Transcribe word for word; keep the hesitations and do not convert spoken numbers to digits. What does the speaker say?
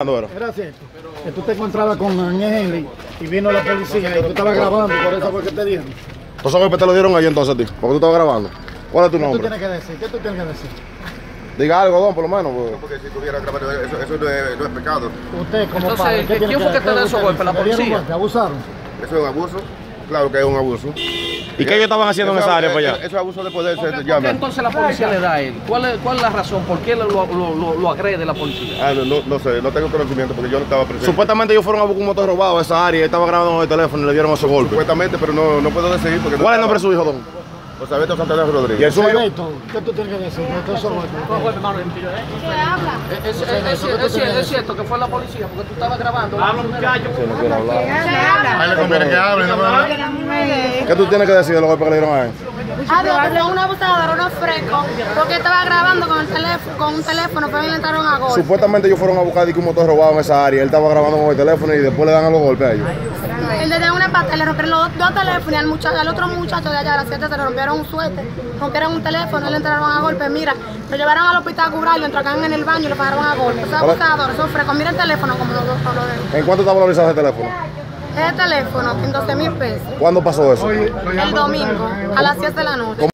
Era cierto que tú te encontrabas con Ángel y vino la policía y tú estabas grabando, por eso fue que te dieron. ¿Tú sabes que te lo dieron ahí entonces a ti? Porque tú estabas grabando. ¿Cuál es tu nombre? ¿Qué tú tienes que decir? ¿Qué tú tienes que decir? Diga algo, don, por lo menos. No, porque si tuviera grabado, eso, eso no, es, no es pecado. Usted como Entonces, padre, ¿qué ¿quién tiene fue que te dio esos golpes? ¿La ¿Le dieron policía? golpe? ¿Abusaron? Eso es un abuso. Claro que es un abuso. ¿Y qué ellos estaban haciendo en esa área para allá? Eso es abuso de poder, ¿Por se qué, llama. por qué entonces la policía le da a él? ¿Cuál es, cuál es la razón? ¿Por qué lo, lo, lo, lo agrede la policía? Ah, no, no, no sé, no tengo conocimiento porque yo no estaba presente. Supuestamente ellos fueron a buscar un motor robado a esa área y él estaba grabando con el teléfono y le dieron esos golpes. Supuestamente, pero no, no puedo decidir porque no. ¿Cuál es el nombre de su hijo, don? José Alberto Santana Rodríguez. ¿Y el suyo? ¿Qué tú tienes que decir? ¿Qué son golpes? Es, es, es, es, es, es cierto que fue la policía porque tú estabas grabando. Habla, muchacho. No quiero hablar. A él le conviene que hable, no ¿Qué tú tienes que decir de los golpes que le dieron a él? Adiós, fue un abusador, unos frescos, porque estaba grabando con el teléfono, con un teléfono, pero le entraron a golpe. Supuestamente ellos fueron a buscar un motor robado en esa área. Él estaba grabando con el teléfono y después le dan a los golpes a ellos. Él le dio una pata, le rompieron los dos teléfonos y al, muchacho, al otro muchacho de allá a las siete se le rompieron un suéter, rompieron un teléfono y le entraron a golpe. Mira, lo llevaron al hospital a curarlo, entraron en el baño y lo pagaron a golpe. Esos abusadores, esos frescos. Mira el teléfono como los dos solo de ¿En cuánto está valorizado ese teléfono? ese teléfono en doce mil pesos. ¿Cuándo pasó eso? El domingo, a las siete de la noche.